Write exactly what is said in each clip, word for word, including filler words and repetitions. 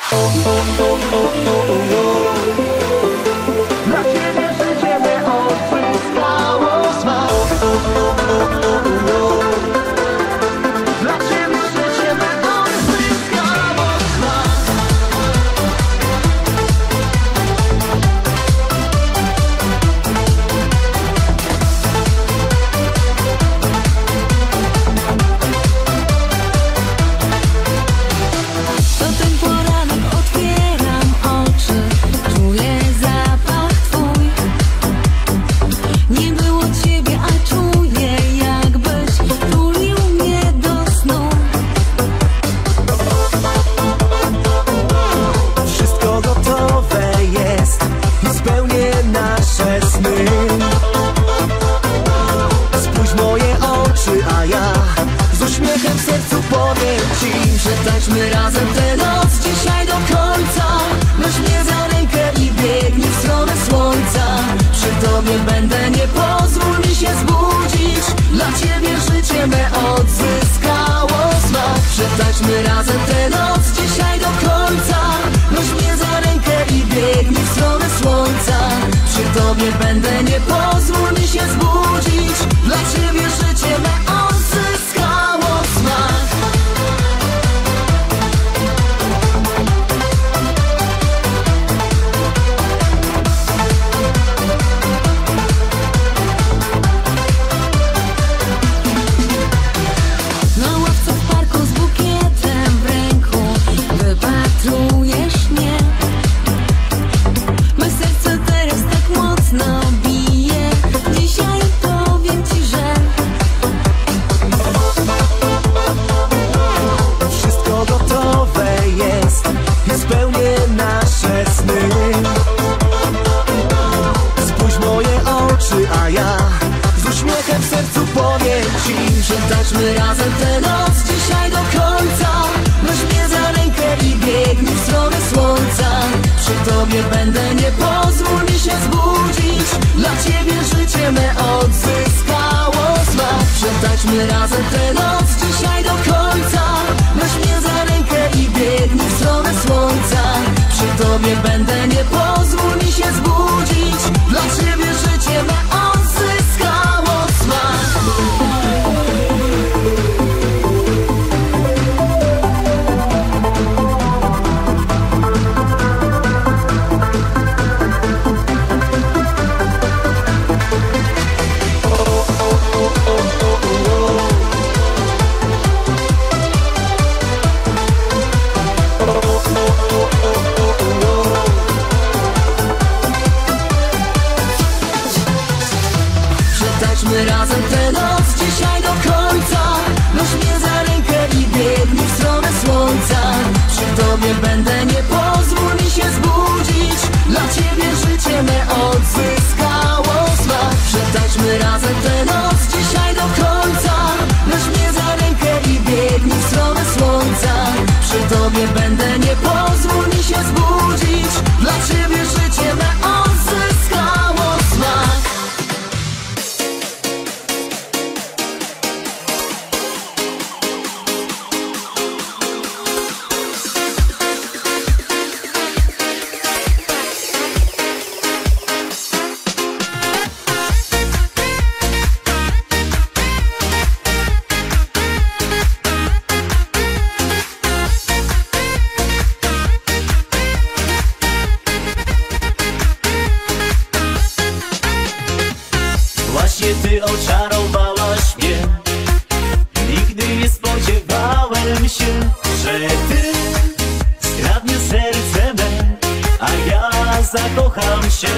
Dla ciebie życie me odzyskało smak. Dla ciebie życie me odzyskało smak. To ten poranek otwieram oczy, czuję zapach twój. Nie było ciebie, a czuję, jakbyś tulił mnie do snu. Wszystko gotowe jest i spełnię nasze sny. Spójrz w moje oczy, a ja z uśmiechem w sercu powiem ci, że tańczmy razem tę noc dzisiaj do końca. Weź mnie za rękę i biegnij w stronę słońca. Przy tobie będę, nie pozwól mi się zbudzić. Dla ciebie życie me odzyskało smak. Przetańczmy razem tę noc dzisiaj do końca. Weź mnie za rękę i biegnij w stronę słońca. Przy tobie będę, nie pozwól mi się zbudzić. Dla ciebie życie me odzyskało smak. Na ławce w parku z bukietem w ręku wypatrujesz mnie. Me serce teraz tak mocno bije. Dzisiaj powiem ci, że Wszystko gotowe jest i spełnię nasze sny. Spójrz w moje oczy, a ja z uśmiechem w sercu powiem ci, że tańczmy razem tę noc dzisiaj do końca. Weź mnie za rękę i biegnij w stronę słońca. Przy tobie będę, nie pozwól mi się zbudzić. Dla ciebie życie me odzyskało smak. Przetańczmy razem tę noc dzisiaj do końca. Weź mnie za rękę i biegnij w stronę słońca. Przy tobie będę, nie pozwól mi się zbudzić. Dla ciebie życie me odzyskało smak. Przetańczmy razem tę noc dzisiaj do końca. Weź mnie za rękę i biegnij w stronę słońca. Przy tobie będę, nie pozwól mi się zbudzić. Dla ciebie życie me odzyskało smak. Przetańczmy razem tę noc dzisiaj do końca. Weź mnie za rękę i biegnij w stronę słońca. Przy tobie będę, nie pozwól mi się zbudzić. Dla ciebie życie me odzyskało smak. Właśnie ty oczarowałaś mnie. Nigdy nie spodziewałem się, że ty skradniesz serce me, a ja zakocham się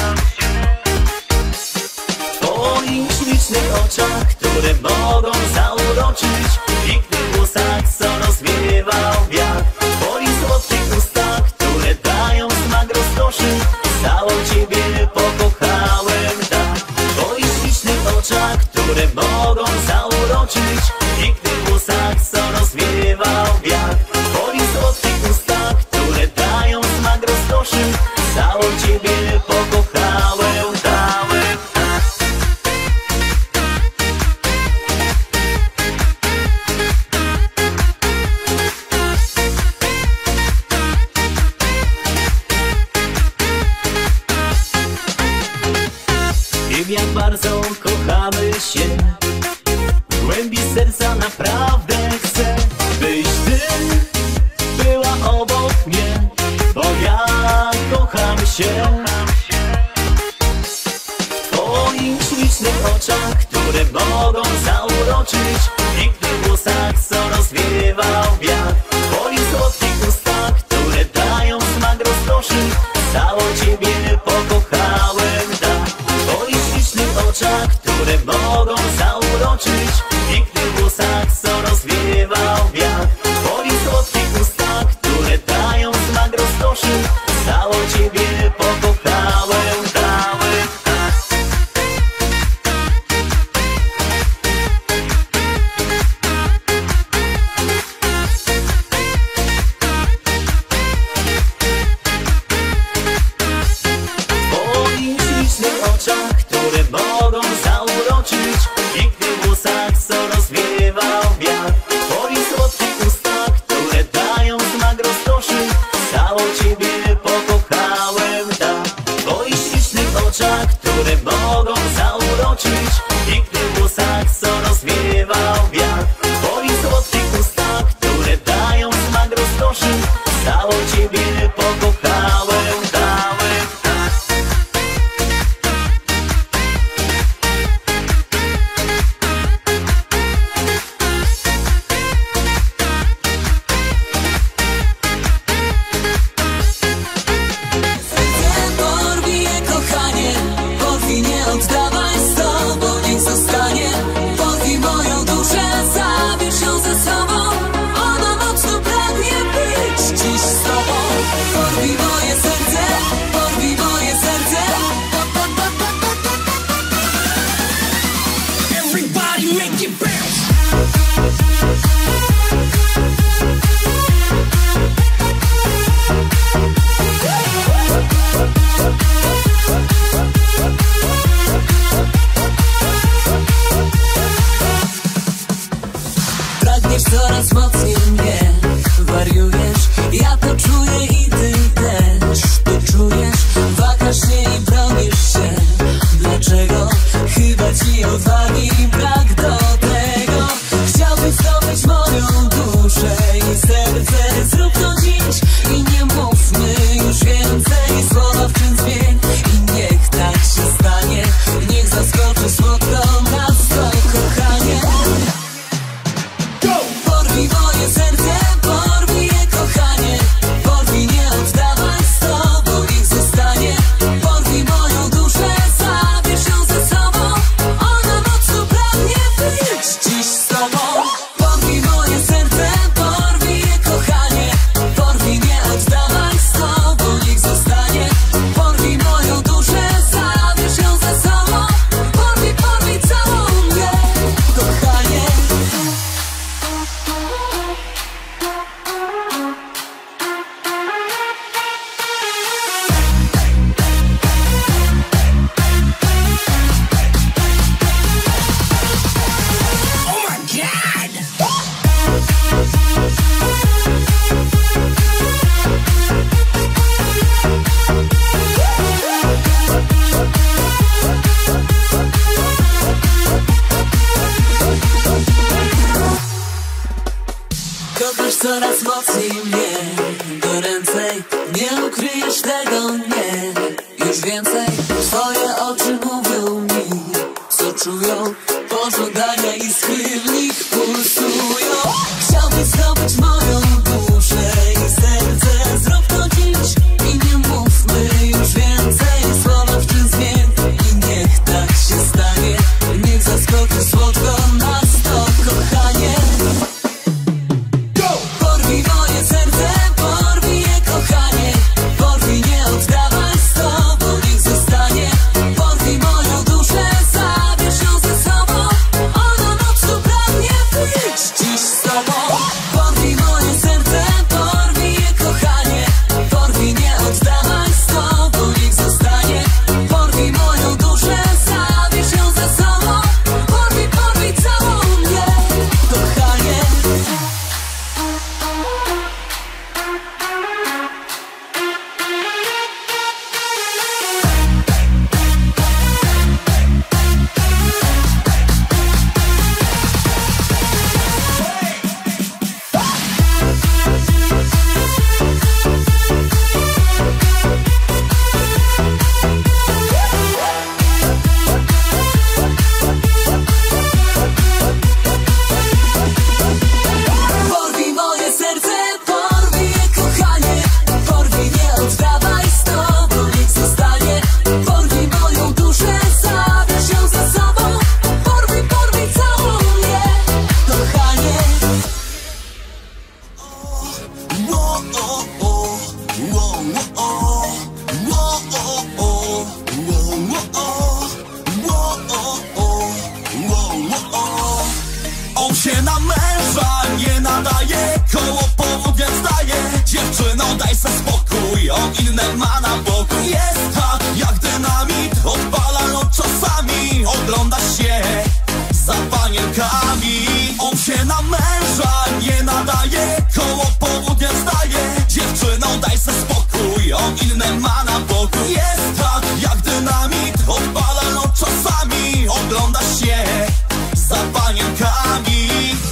w twoich ślicznych oczach, które mogą zauroczyć, w pięknych włosach, co rozwiewał wiatr, w twoich słodkich ustach, które dają smak rozkoszy. Całą ciebie pokochałem tak, w twoich ślicznych oczach, które mogą zauroczyć, w pięknych włosach, co rozwiewał wiatr, w twoich słodkich ustach, które dają smak rozkoszy. Całą ciebie pokochałem tak. obok mnie, bo ja kocham się. W twoich ślicznych oczach, które mogą zauroczyć, w pięknych włosach, co rozwiewał wiatr, w twoich słodkich ustach, które dają smak rozkoszy, cało ciebie pokochałem, tak. W twoich ślicznych oczach, które mogą zauroczyć, w pięknych włosach, co rozwiewał wiatr, w twoich słodkich ustach, które dają smak rozkoszy, cało ciebie pokochałem, dałem, tak. Oczach, które mogą zauroczyć, w pięknych włosach, co rozwiewał wiatr, w twoich słodkich ustach, które dają smak rozkoszy, cało ciebie pokochałem, tak. W twoich ślicznych oczach, które mogą zauroczyć, w pięknych włosach, co rozwiewał wiatr, w twoich słodkich ustach, które dają smak rozkoszy, cało ciebie pokochałem, dałem, tak. Pragniesz coraz mocniej mnie, wariujesz, ja to czuję i ty też to czujesz. Wahesz się i bronisz się, dlaczego? Chyba ci odwagi brak do tego. Chciałbyś zdobyć moją duszę i serce, zrób to dziś i nie mówmy już więcej. Słowa w czyn zmień i niech tak się stanie. Niech zaskoczy słodko nas to kochanie. Porwij moje serce, porwij je kochanie, porwij, nie oddawaj, z tobą niech zostanie. Porwij moją duszę, zabierz ją ze sobą, ona mocno pragnie być dziś z tobą. Porwij moje serce, porwij je kochanie, porwij, nie oddawaj, z tobą niech zostanie. Porwij moją duszę, zabierz ją ze sobą, porwij, porwij całą mnie, kochanie. Kochasz coraz mocniej mnie, goręcej, nie ukryjesz tego, nie. Już więcej, twoje oczy mówią mi, co czują, pożądania i w nich pulsują. Chciałbyś zdobyć moją duszę i serce, zrób to dziś i nie mówmy już więcej. Słowa w czyn zmień i niech tak się stanie. Niech zaskoczy słodko nas to kochanie. Porwij moje serce, porwij je kochanie, porwij, nie On się na męża nie nadaje, koło południa staje. Dziewczyno, daj se spokój, on inne ma na boku. Jest tak jak dynamit, odpala no czasami. Ogląda się za panienkami. On się na męża nie nadaje, koło południa staje. Dziewczyno, daj se spokój, on inne ma na boku. Jest tak jak dynamit, odpala no czasami. Ogląda się za panienkami.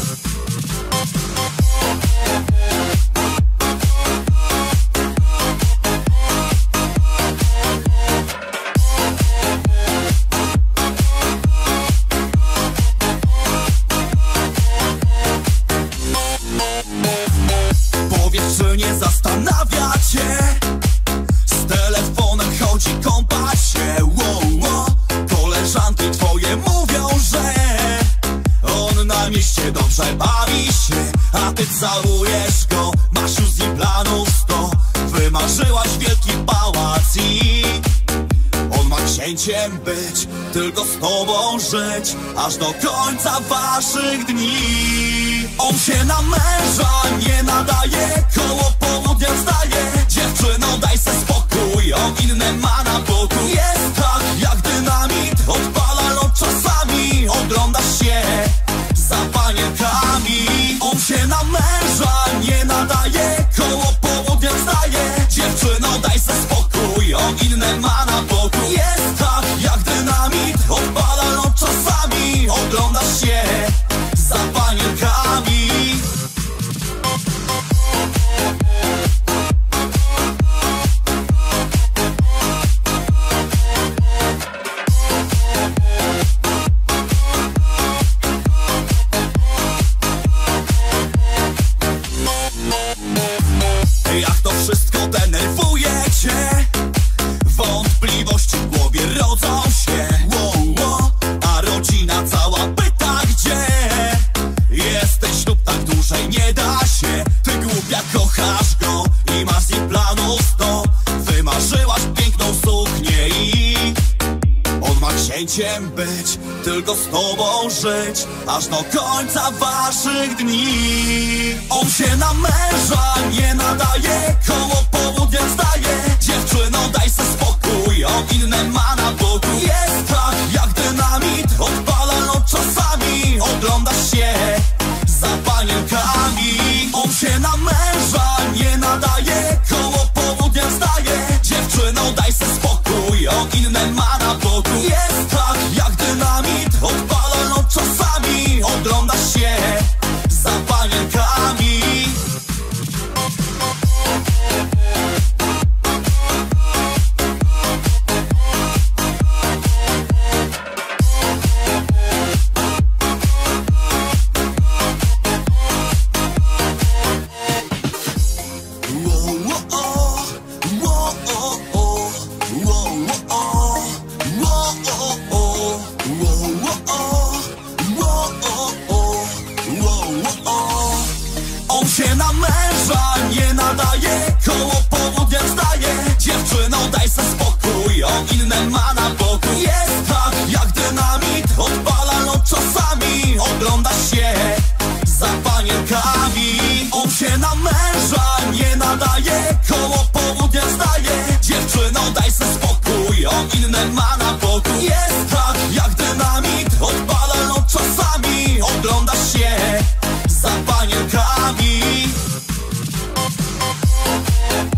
Powiedz, czy nie zastanawia cię, z telefonem chodzi kąpać się. Wow, wow. Koleżanki twoje mówią, że on na mieście dobrze bawi się, a ty całujesz go, masz już z nim planów sto. Wymarzyłaś wielki pałac i on ma księciem być, tylko z tobą żyć, aż do końca waszych dni. On się na męża nie nadaje, koło południa staje. Dziewczyno, daj se spokój, on inne ma na boku. Jest tak jak dynamit, odpala no czasami. Ogląda się za panienkami. On się na męża nie nadaje, koło południa staje. Dziewczyno, daj se spokój, on inne ma na boku. Jest tak jak dynamit, odpala no czasami. Ogląda się za panienkami. Jak to wszystko denerwuje cię, wątpliwości w głowie rodzą się. Wow, wow. A rodzina cała pyta, gdzie jesteś, ślub tak dłużej nie da się. Ty głupia kochasz go i masz z nim planów sto. Wymarzyłaś piękną suknię i on ma księciem być, tylko z tobą żyć, aż do końca waszych dni. On się na męża nie nadaje, koło południa staje. Dziewczyno, daj se spokój, on inne ma na boku. Jest tak jak dynamit, odpala no czasami. Ogląda się za panienkami. On się na męża nie nadaje, koło południa staje. Dziewczyno, daj se spokój, on inne ma na boku. Jest tak jak dynamit, odpala no czasami. Ogląda się za panienkami. On się na męża nie nadaje, koło południa staje. Dziewczyno, daj se spokój, on inne ma na boku. Jest tak jak dynamit, odpala no czasami. Ogląda się za panienkami. On się na męża nie nadaje, koło południa staje. Dziewczyno, daj se spokój, on inne ma na boku. Jest tak jak dynamit, odpala no czasami. Ogląda się za panienkami.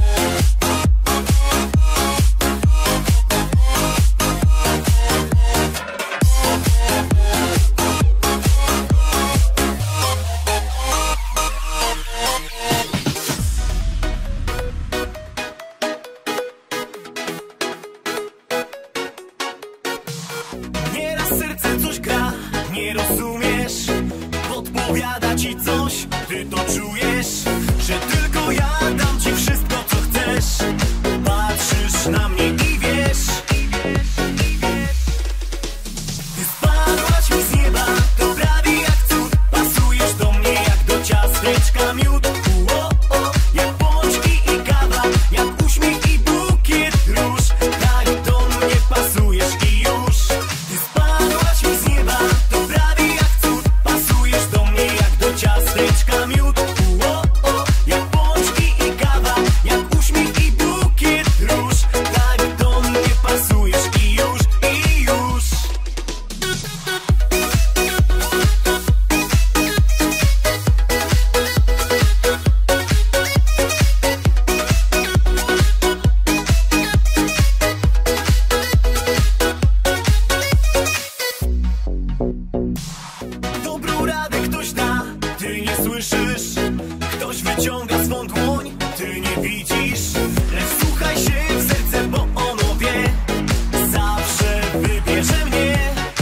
lubisz. Lecz słuchaj się w serce, bo ono wie, zawsze wybierze mnie.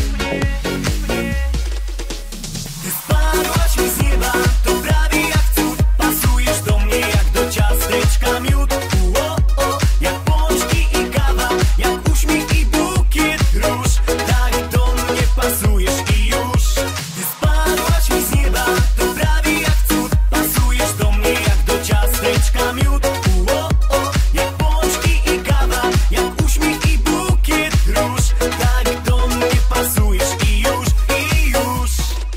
Ty spadłaś mi z nieba, to prawie jak cud. Pasujesz do mnie jak do ciasteczka miód. Uo, o, jak pączki i kawa, jak uśmiech i bukiet róż. Tak do mnie pasujesz i już. Ty spadłaś mi z nieba, to prawie jak cud. Pasujesz do mnie jak do ciasteczka miód. Uo, o, jak pączki i kawa, jak uśmiech i bukiet róż. Tak do mnie pasujesz i już, i już.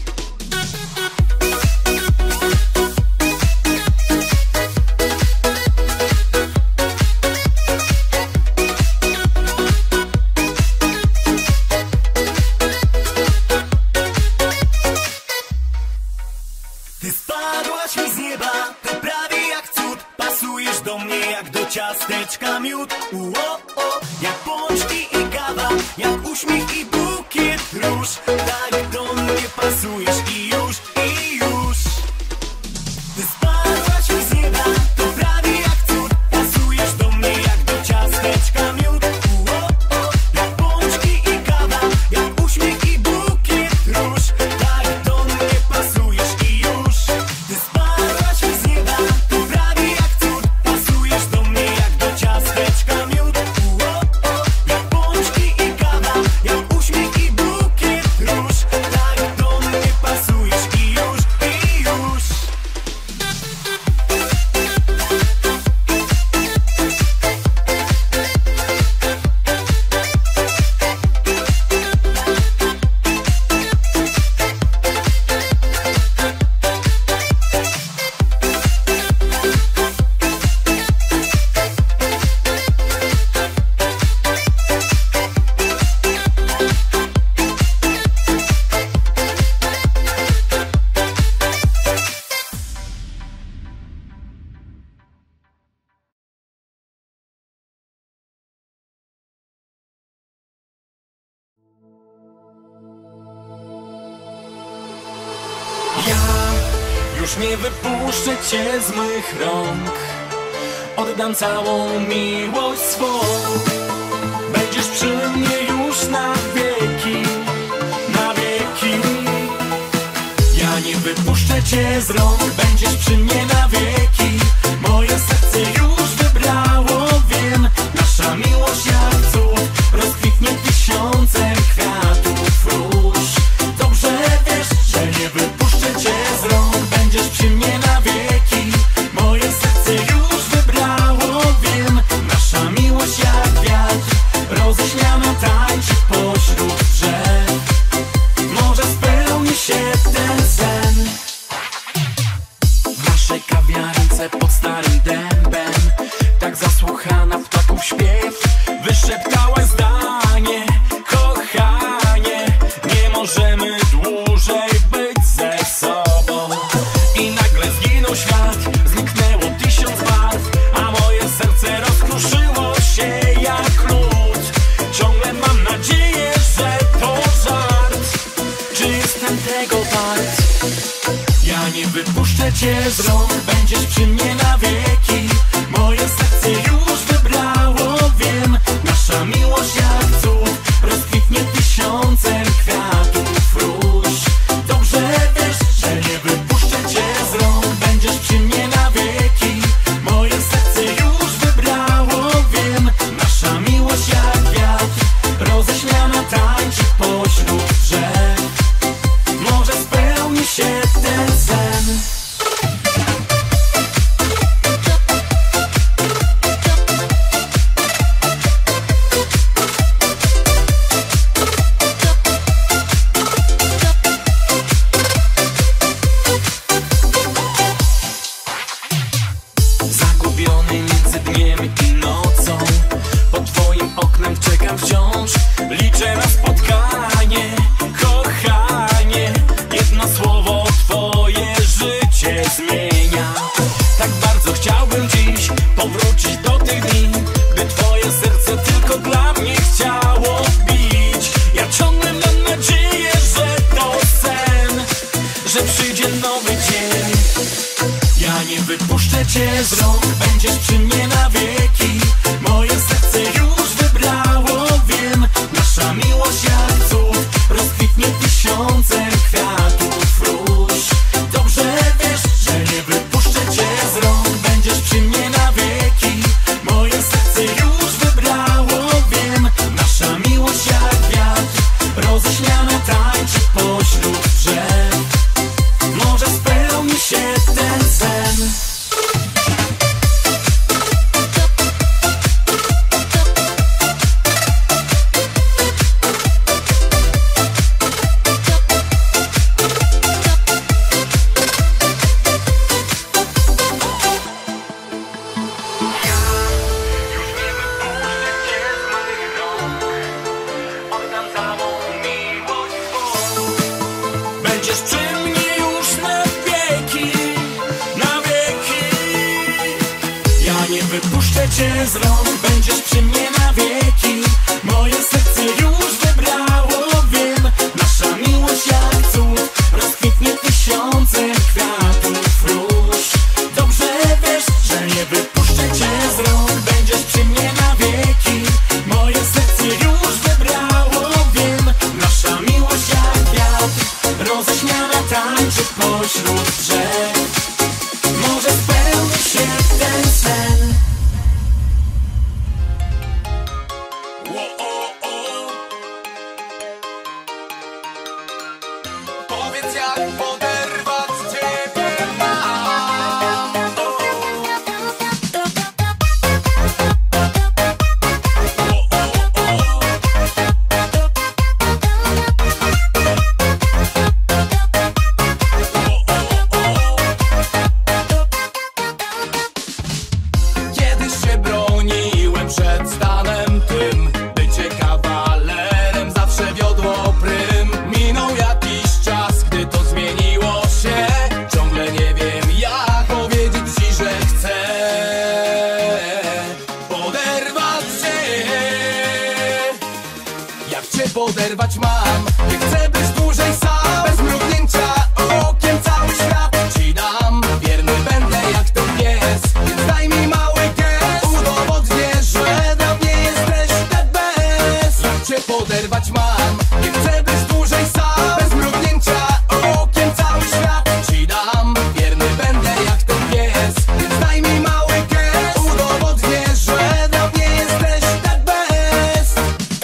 Ty spadłaś mi z nieba, to prawie jak cud. Pasujesz do mnie jak do ciasteczka miód. Uo, o, jak pączki i kawa, jak uśmiech i bukiet róż. Tak do mnie pasujesz i już, i już. Ty spadłaś mi z nieba, to prawie jak cud. Pasujesz do mnie jak do ciasteczka miód. Uo, o, jak pączki i kawa, jak uśmiech i bukiet róż. Tak do mnie pasujesz i już. Ty spadłaś mi z nieba, to prawie jak cud. Pasujesz do mnie jak do ciasteczka miód. Uo, o, jak pączki i kawa, jak uśmiech i bukiet róż. Tak do mnie pasujesz i już, i już. Ja już nie wypuszczę cię z mych rąk. Oddam całą miłość swą. Będziesz przy mnie już na wieki, na wieki. Ja nie wypuszczę cię z rąk. Będziesz przy mnie na wieki. Moje serce już wybrało, wiem. Nasza miłość jak cud rozkwitnie tysiącem kwiatów róż. Dobrze wiesz, że nie wypuszczę cię z rąk. Będziesz przy mnie na wieki. Moje serce już wybrało, wiem. Nasza miłość jak wiatr roześmiana tańczy pośród drzew. Może spełni się ten sen. W naszej kawiarence pod starym dębem, tak zasłuchana w ptaków śpiew, wyszeptałaś zdanie: kochanie, nie możemy dłużej być ze sobą. I nagle zginął świat, zniknęło tysiąc barw, a moje serce rozkruszyło się jak lód. Ciągle mam nadzieję, że to żart. Czy jestem tego wart? Ja nie wypuszczę cię z rąk. Będziesz przy mnie na wieki. Moje serce już wybrało, wiem. Nasza miłość jak cud rozkwitnie tysiącem kwiatów róż. Dobrze wiesz, że nie wypuszczę cię z rąk. Będziesz przy mnie na wieki. Moje serce już wybrało, wiem. Nasza miłość jak wiatr roześmiana tańczy pośród drzew. Może spełni się ten sen. Zagubiony między dniem i nocą, pod twoim oknem czekam wciąż. Liczę na spotkanie, kochanie. Jedno słowo twoje życie zmienia. Tak bardzo chciałbym dziś powrócić do tych dni, gdy twoje serce tylko dla mnie chciało bić. Ja ciągle mam nadzieję, że to sen, że przyjdzie nowy dzień. Ja nie wypuszczę cię z rąk. Będziesz będziesz przy mnie na wieki. Moje serce już wybrało, wiem. Nasza miłość jak cud rozkwitnie tysiącem kwiatów róż. Dobrze wiesz, że nie wypuszczę cię z rąk. Będziesz przy mnie na wieki. Moje serce już wybrało, wiem. Nasza miłość jak wiatr roześmiana tańczy pośród drzew. Może spełni się ten sen. Będziesz przy mnie już na wieki, na wieki. Ja nie wypuszczę cię z rąk. Będziesz przy mnie na wieki. Moje serce już wybrało, wiem. Nasza miłość jak cud rozkwitnie tysiącem kwiatów róż. Dobrze wiesz, że nie wypuszczę cię z rąk. Będziesz przy mnie na wieki. Moje serce już wybrało, wiem. Nasza miłość jak wiatr roześmiana tańczy pośród drzew. Może spełni się ten sen. Powiedz, jak poderwać ciebie mam. Kiedyś się broniłem przed stanem tym. Bycie kawalerem zawsze wiodło prym. Minął jakiś czas, gdy to zmieniło się. Ciągle nie wiem, jak powiedzieć ci, że chcę poderwać cię. Jak cię poderwać mam? Nie chcę być dłużej sam. Bez mrugnięcia okiem cały świat ci dam. Wierny będę jak ten pies, więc daj mi mały gest. Udowodnię, że dla mnie jesteś the best. Jak cię poderwać mam? Nie chcę być dłużej sam. Bez mrugnięcia okiem cały świat ci dam. Wierny będę jak ten pies, więc daj mi mały gest. Udowodnię, że dla mnie jesteś the best.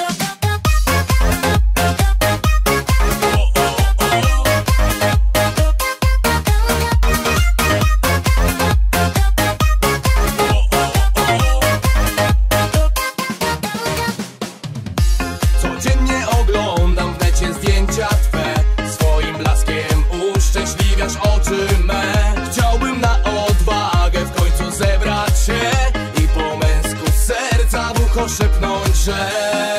Codziennie oglądam w necie zdjęcia twe. Swoim blaskiem uszczęśliwiasz oczy me. Chciałbym na odwagę w końcu zebrać się i po męsku z serca w ucho szepnąć, że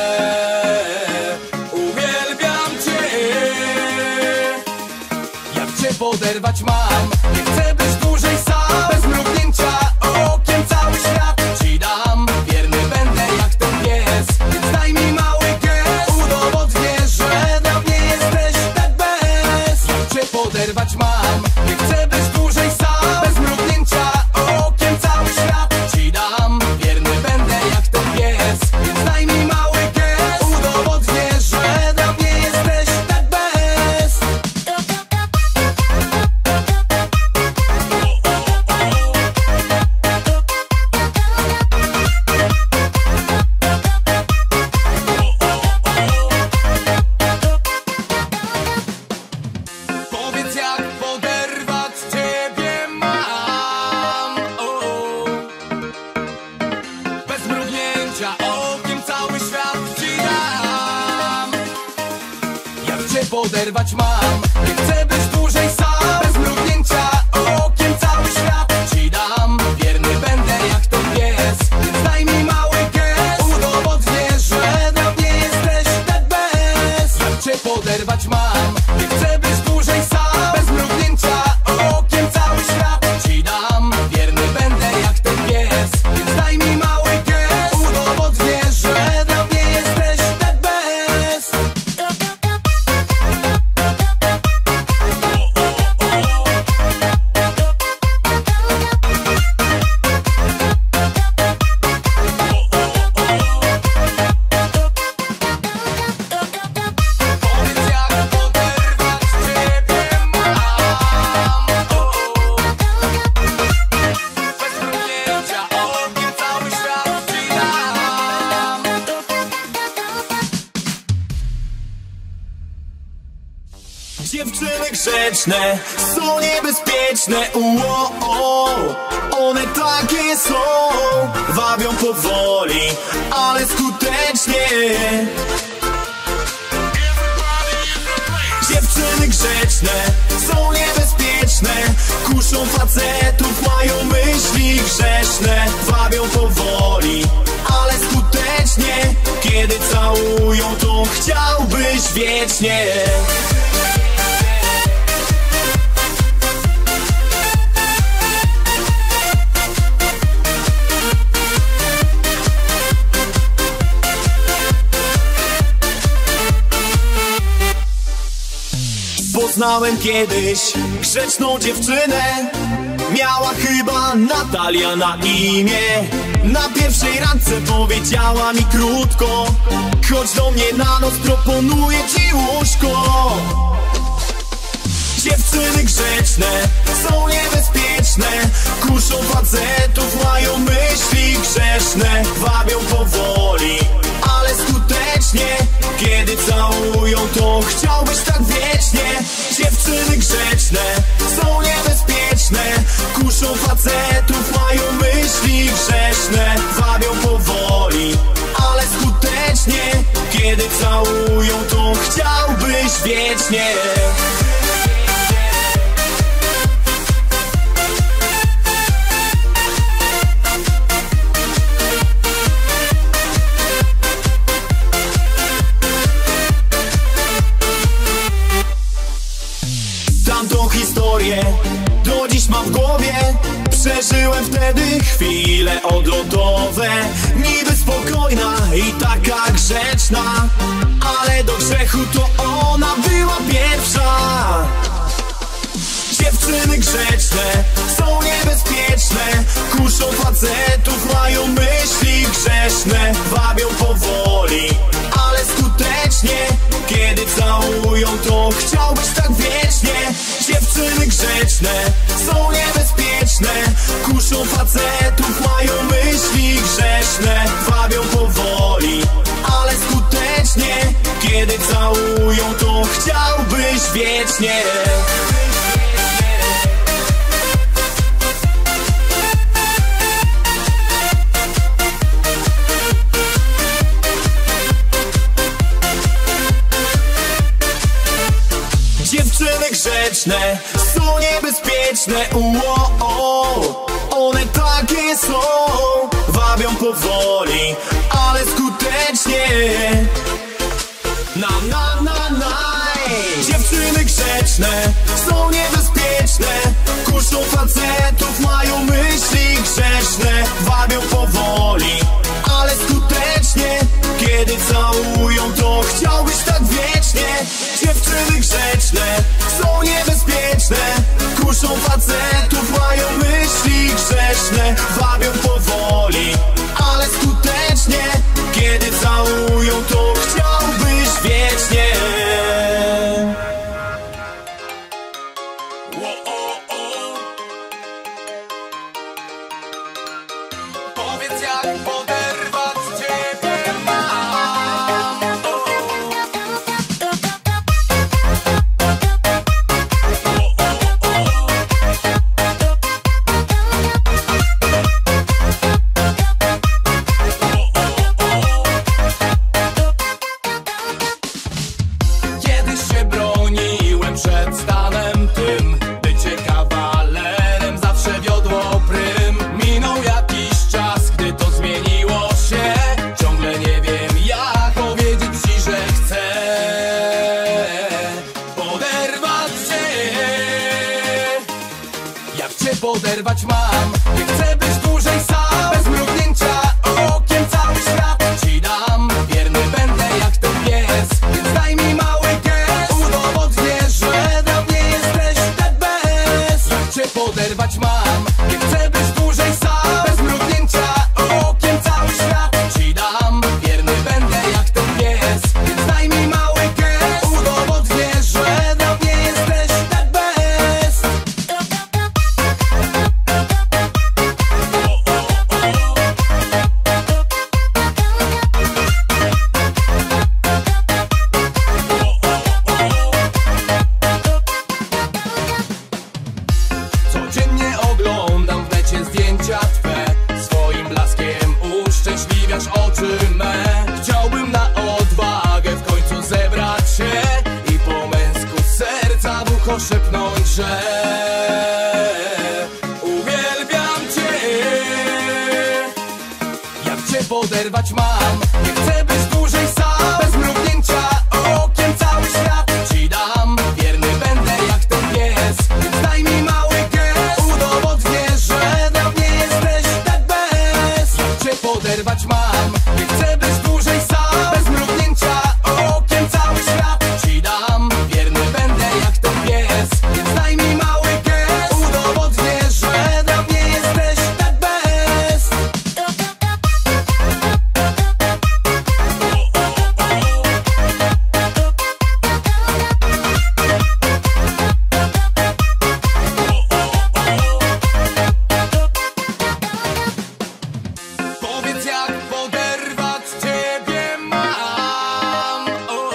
uwielbiam cię. Jak cię poderwać mam? Nie chcę być dłużej sam. Bez mrugnięcia okiem cały świat ci dam. Wierny będę jak ten pies, więc daj mi mały gest. Udowodnię, że dla mnie jesteś the best. Jak cię poderwać mam? Nie chcę być dłużej sam. Bez mrugnięcia okiem cały świat ci dam. Wierny będę jak ten pies, więc daj mi mały gest. Udowodnię, że dla mnie jesteś the best. Powiedz, jak poderwać ciebie mam. O. Bez mrugnięcia okiem cały świat ci dam. Jak cię poderwać mam? Nie chcę być dłużej sam. Bez mrugnięcia okiem cały świat ci dam. Wierny będę jak ten pies, więc daj mi mały gest. Udowodnię, że dla mnie jesteś the best. Jak cię poderwać mam? Nie chcę być dłużej sam. Bez mrugnięcia okiem cały świat ci dam. Wierny będę jak ten pies, więc daj mi mały gest. Udowodnię, że dla mnie jesteś the best. grzeczne są niebezpieczne, uo, o. One takie są, wabią powoli, ale skutecznie. Dziewczyny grzeczne są niebezpieczne, kuszą facetów, mają myśli grzeszne. Wabią powoli, ale skutecznie. Kiedy całują, to chciałbyś wiecznie. Poznałem kiedyś grzeczną dziewczynę. Miała chyba Natalia na imię. Na pierwszej randce powiedziała mi krótko: chodź do mnie na noc, proponuję ci łóżko. Dziewczyny grzeczne są niebezpieczne, kuszą facetów, mają myśli grzeszne. Wabią powoli, ale skutecznie. Kiedy całują, to chciałbyś tak wiecznie. Dziewczyny grzeczne są niebezpieczne, kuszą facetów, mają myśli grzeszne. Wabią powoli, ale skutecznie. Kiedy całują, to chciałbyś wiecznie. Tamtą historię do dziś mam w głowie. Przeżyłem wtedy chwile odlotowe. Niby spokojna i taka grzeczna, ale do grzechu to ona była pierwsza. Dziewczyny grzeczne są niebezpieczne, kuszą facetów, mają myśli grzeszne. Wabią powoli, ale skutecznie. Kiedy całują, to chciałbyś tak wiecznie. Dziewczyny grzeczne są niebezpieczne, kuszą facetów, mają myśli grzeszne. Wabią powoli, ale skutecznie. Kiedy całują, to chciałbyś wiecznie. Dziewczyny grzeczne są niebezpieczne, uo, o. One takie są, wabią powoli, ale skutecznie. Na, na, na, na. Dziewczyny grzeczne są niebezpieczne, kuszą facetów, mają myśli grzeszne. Wabią powoli, ale skutecznie. Kiedy całują, to chciałbyś tak wiecznie. Dziewczyny grzeczne są niebezpieczne, kuszą facetów, mają myśli grzeszne. Wabią powoli, ale skutecznie. Kiedy całują, to chciałbyś wiecznie. Powiedz, jak poderwać ciebie mam. Kiedyś się broniłem przed stanem tym, bycie kawalerem zawsze wiodło prym. Minął jakiś czas, gdy to zmieniło zadziwiasz oczy me. Chciałbym na odwagę w końcu zebrać się i po męsku serca w ucho szepnąć, że uwielbiam cię. Jak cię poderwać mam, nie chcę być dłużej sam. Bez mrugnięcia okiem cały świat ci dam. Wierny będę jak ten pies, więc daj mi mały gest. Udowodnię, że dla mnie jesteś tak bez. Jak cię poderwać mam, nie chcę być dłużej sam. Bez mrugnięcia okiem cały świat ci dam. Wierny będę jak ten pies, więc daj mi mały gest. Udowodnię, że dla mnie jesteś tak bez. Powiedz, jak poderwać ciebie mam. O,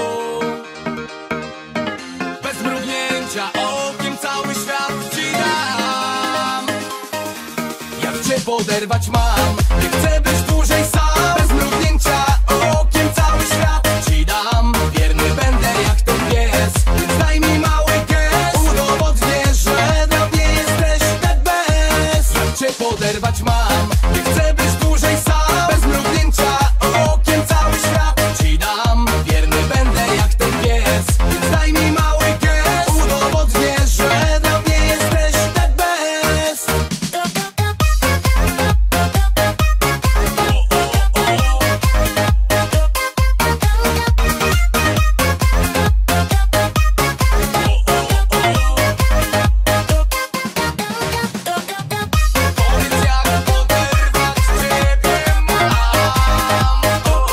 bez mrugnięcia okiem cały świat ci dam. Jak cię poderwać mam, nie chcę być dłużej sam. Bez mrugnięcia okiem cały świat ci dam. Wierny będę jak ten pies, więc daj mi mały gest. Udowodnię, że dla mnie jesteś tak bez. Jak cię poderwać mam, nie chcę być dłużej sam. Bez mrugnięcia okiem cały świat ci dam. Wierny będę jak ten pies, więc daj mi mały gest. Udowodnię, że dla mnie jesteś tak bez. Powiedz, jak poderwać ciebie mam. O,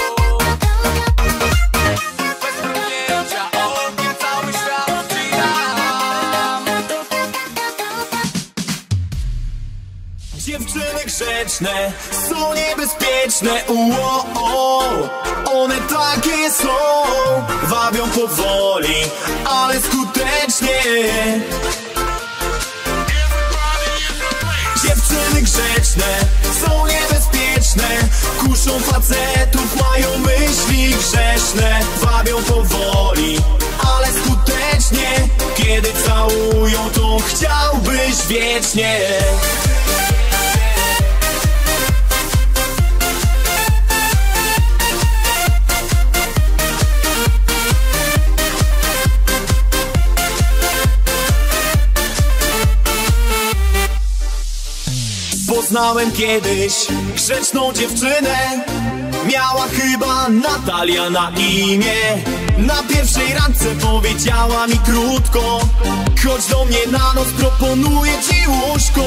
bez mrugnięcia okiem cały świat ci dam. Dziewczyny grzeczne są niebezpieczne, uo, o, one takie są. Wabią powoli, ale skutecznie. Dziewczyny grzeczne są niebezpieczne, kuszą facetów, mają myśli grzeszne. Wabią powoli, ale skutecznie. Kiedy całują, to chciałbyś wiecznie. Poznałem kiedyś grzeczną dziewczynę. Miała chyba Natalia na imię. Na pierwszej randce powiedziała mi krótko: chodź do mnie na noc, proponuję ci łóżko.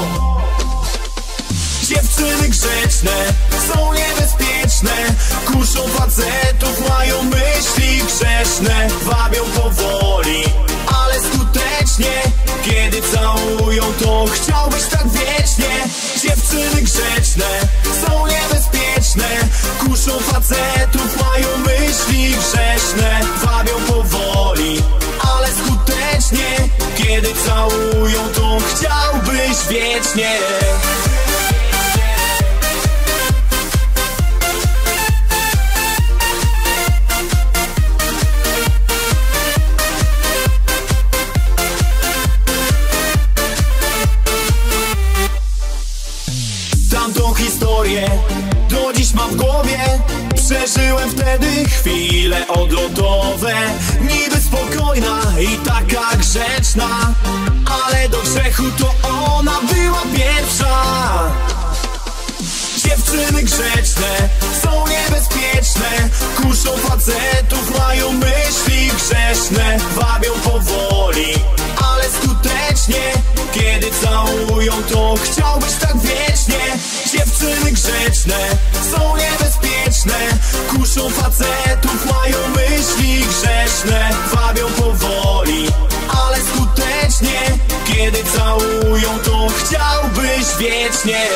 Dziewczyny grzeczne są niebezpieczne, kuszą facetów, mają myśli grzeszne. Wabią powoli, ale skutecznie. Kiedy całują, to chciałbyś tak wiecznie. Dziewczyny grzeczne są niebezpieczne, kuszą facetów, mają myśli grzeszne. Wabią powoli, ale skutecznie. Kiedy całują, to chciałbyś wiecznie. Tamtą historię do dziś mam w głowie. Przeżyłem wtedy chwile odlotowe. Niby spokojna i taka grzeczna, ale do grzechu to ona była pierwsza. Dziewczyny grzeczne są niebezpieczne, kuszą facetów, mają myśli grzeszne. Wabią powoli, ale skutecznie. Kiedy całują, to chciałbyś tak wiecznie. Dziewczyny grzeczne są niebezpieczne, kuszą facetów, mają myśli grzeszne. Wabią powoli, ale skutecznie. Kiedy całują, to chciałbyś wiecznie.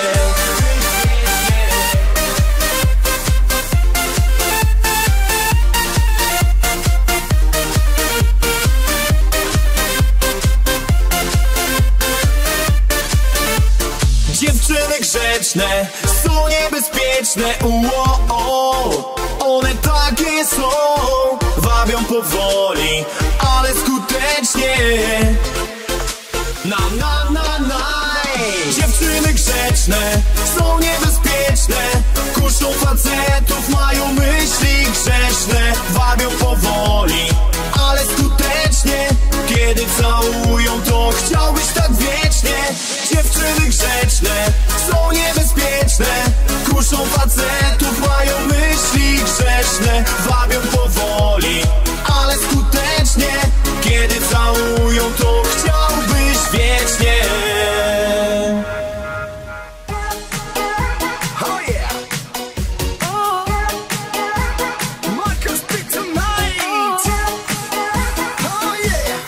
Dziewczyny grzeczne są niebezpieczne, uo, o. One takie są, wabią powoli, ale skutecznie. Na, na, na, na. Dziewczyny grzeczne są niebezpieczne, kuszą facetów, mają myśli grzeszne. Wabią powoli, ale skutecznie. Kiedy całują, to chciałbyś tak wiecznie. Dziewczyny grzeczne są niebezpieczne, kuszą facetów, mają myśli grzeszne. Wabią powoli, ale skutecznie. Kiedy całują, to chciałbyś wiecznie. Oh yeah. Marcus Beat tonight. Oh yeah.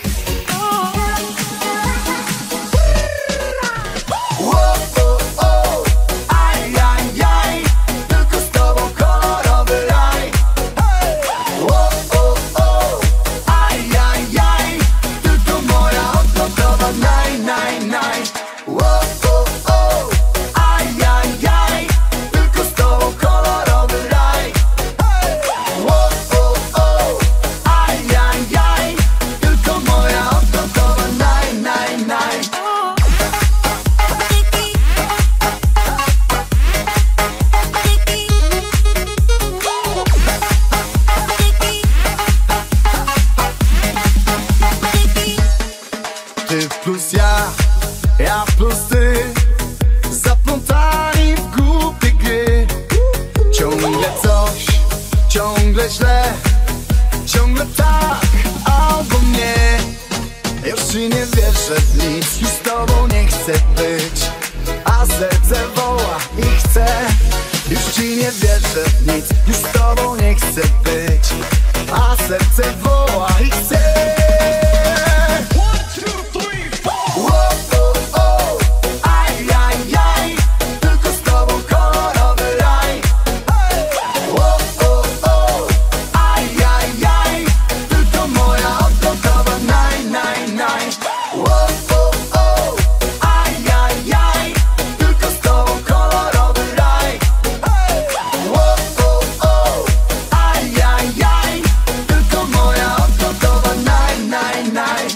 Whoa, oh, oh. Aj, aj, aj. Tylko z tobą kolorowy raj. Whoa, oh, oh. Aj, aj, aj. Tylko moja odlotowa naj, naj, naj. Whoa, oh, oh. Aj, aj, aj. Tylko z tobą kolorowy raj. Whoa, oh, oh. Aj, aj, aj. Tylko moja odlotowa naj, naj, naj. Ty plus ja, ja plus ty, zaplątani w głupie gry. Ciągle coś, ciągle źle, ciągle tak albo nie. Już ci nie wierzę w nic, już z tobą nie chcę być, a serce woła i chce. Już ci nie wierzę w nic, już z tobą nie chcę być, a serce woła i chce. Whoa, oh, oh. Aj, aj, aj. Tylko z tobą kolorowy raj. Whoa, oh, oh. Aj, aj, aj. Tylko moja odlotowa naj, naj, naj. Whoa, oh, oh. Aj, aj, aj. Tylko z tobą kolorowy raj. Whoa, oh, oh. Aj, aj, aj. Tylko moja odlotowa naj, naj, naj.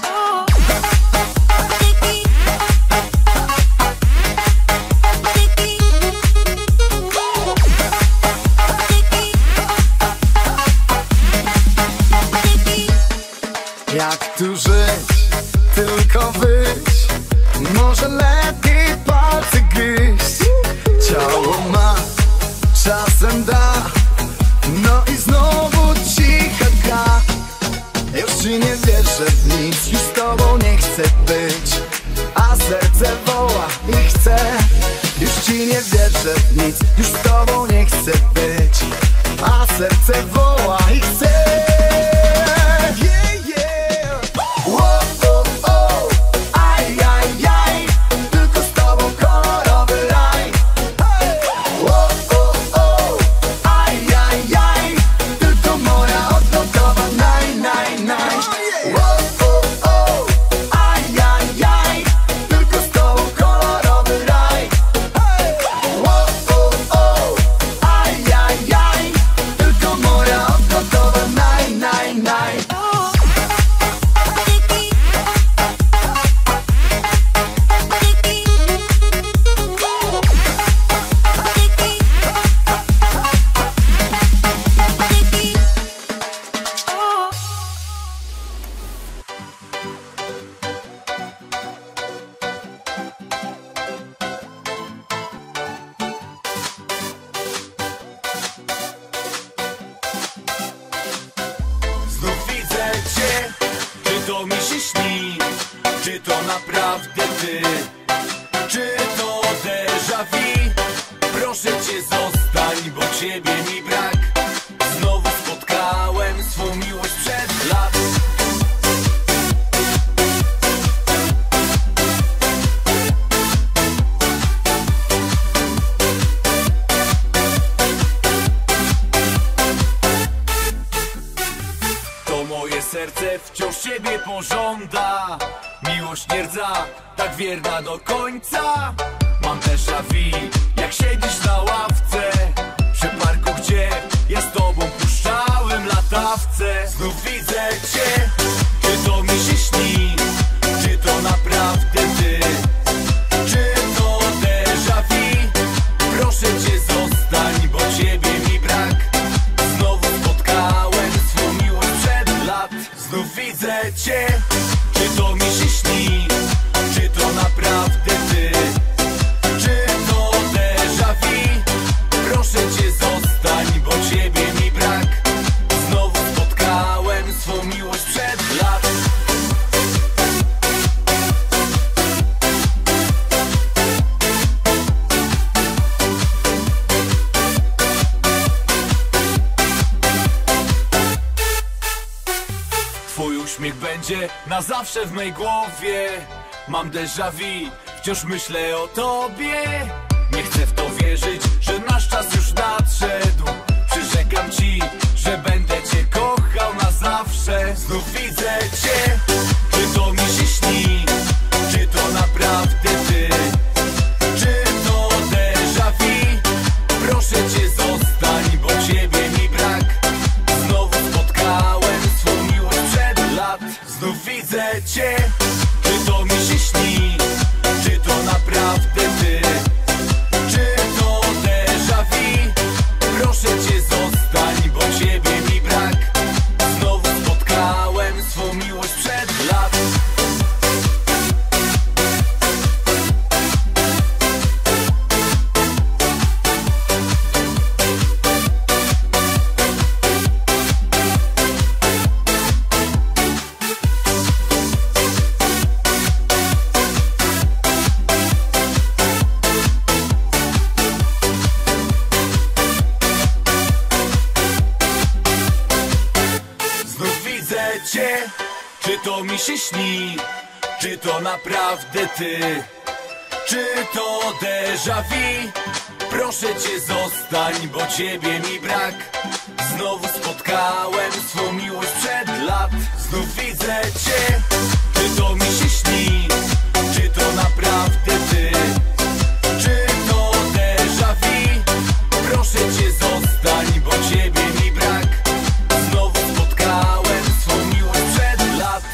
Jak tu żyć, tylko wyjść, może lepiej palce gryźć. Ciało ma, czasem da, no i znowu cicha gra. Już ci nie wierzę w nic, już z tobą nie chcę być, a serce woła i chce. Już ci nie wierzę w nic, już z tobą nie chcę być, a serce woła i chce. Yeah, yeah. Whoa, oh, oh. Aj, aj, aj. Tylko z tobą kolorowy raj. Whoa, oh, oh. Aj, aj, aj. Tylko moja odlotowa naj, naj, naj. Whoa, oh, oh. Aj, aj, aj. Tylko z tobą kolorowy raj. Whoa, oh, oh. Aj, aj, aj. Tylko moja odlotowa naj, naj, naj. Znów widzę cię, czy to mi się śni, czy to naprawdę ty, czy to déjà vu. Proszę cię zostań, bo ciebie mi brak. Znowu spotkałem swą miłość przed lat. serce wciąż ciebie pożąda. Miłość nie rdza, tak wierna do końca. Mam déjà vu, jak siedzisz na ławce przy parku, gdzie ja z tobą puszczałem latawce. Znów widzę cię, czy to mi się śni, czy to naprawdę ty, czy to déjà vu? Proszę cię zostań, bo ciebie mi brak. Znowu spotkałem swą miłość przed lat. Znów widzę cię, czy to mi się śni, czy to naprawdę ty, czy to déjà vu? Proszę cię zostań, bo ciebie mi brak. Znowu spotkałem swą miłość przed lat. Twój uśmiech będzie na zawsze w mej głowie. Mam déjà vu, wciąż myślę o tobie. Nie chcę w to wierzyć, że nasz czas już nadszedł. Przyrzekam ci, że będę cię kochał na zawsze. Znów widzę cię, czy to mi się śni, czy to naprawdę ty, czy to déjà vu? Proszę cię zostań, bo ciebie mi brak. Znowu spotkałem swą miłość przed lat. Znów widzę cię, czy to mi się śni, czy to naprawdę ty, czy to déjà vu? Proszę cię zostań, bo ciebie mi brak. Znowu spotkałem swą miłość przed lat. Znów widzę cię, czy to mi się śni, czy to naprawdę ty, czy to déjà vu? Proszę cię zostań, bo ciebie mi brak. Znowu spotkałem swą miłość przed lat. Znów widzę cię, czy to mi się śni, czy to naprawdę ty, czy to déjà vu? Proszę cię zostań, bo ciebie mi brak. Znowu spotkałem swą miłość przed lat.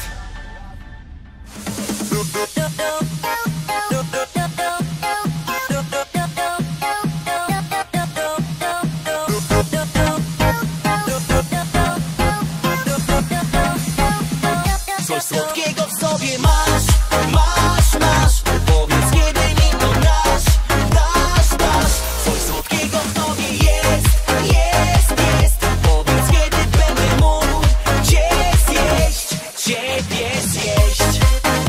Coś słodkiego w sobie masz, masz, masz. Powiedz, kiedy mi to dasz, dasz, dasz. Coś słodkiego w tobie jest, jest, jest. Powiedz, kiedy będę mógł cię zjeść, ciebie zjeść.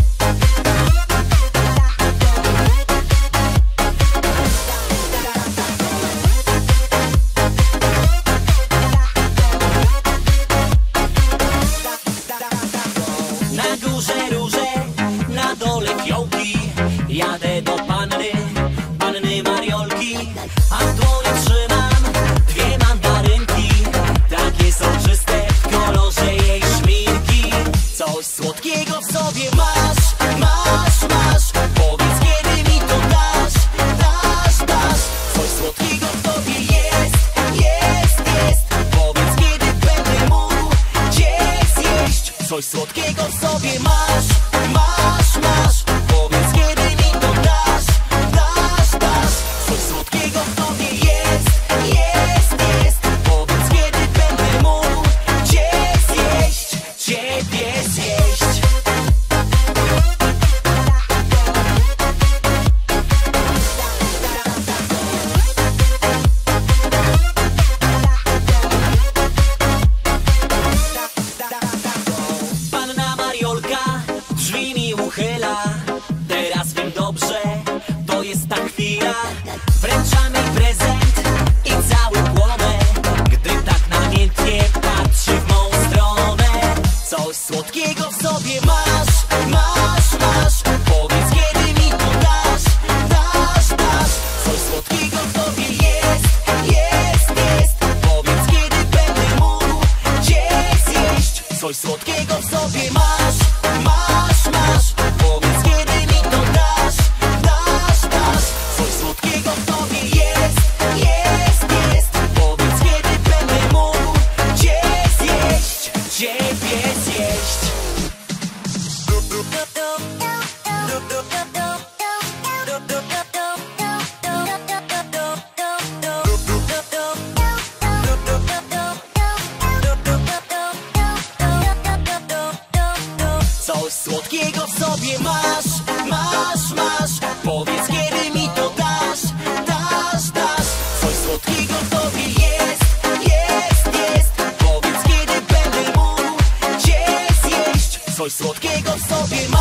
Na górze róże, na dole fiołki. Jadę do panny, panny Mariolki. A w dłoni trzymam dwie mandarynki, takie soczyste w kolorze jej szminki. Coś słodkiego w sobie masz, masz, masz. Powiedz, kiedy mi to dasz, dasz, dasz. Coś słodkiego w tobie jest, jest, jest. Powiedz, kiedy będę mógł cię zjeść. Coś słodkiego w sobie masz, masz, masz. Powiedz, kiedy mi to dasz, dasz, dasz. Coś słodkiego w tobie jest, jest, jest. Powiedz, kiedy będę mógł cię zjeść, ciebie zjeść. Panna sobie masz, masz, masz. Powiedz, kiedy mi to dasz, dasz, dasz. Coś słodkiego w tobie jest, jest, jest. Powiedz, kiedy będę mógł cię zjeść. Coś słodkiego w sobie masz.